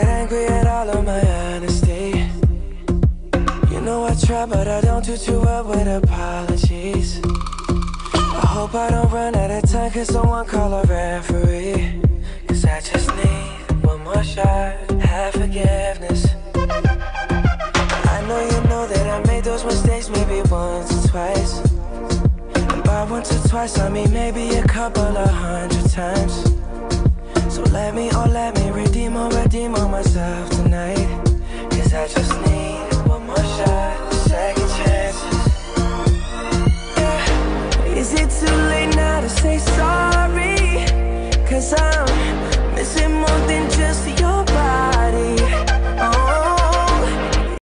get angry at all of my honesty. You know I try, but I don't do too well with apologies. I hope I don't run out of time, cause someone call a referee. Cause I just need one more shot, have forgiveness. I know you know that I made those mistakes maybe once or twice. And by once or twice I mean maybe a couple of 100 times. So let me redeem on myself tonight. Cause I just need one more shot, second chances. Yeah. Is it too late now to say sorry? Cause I'm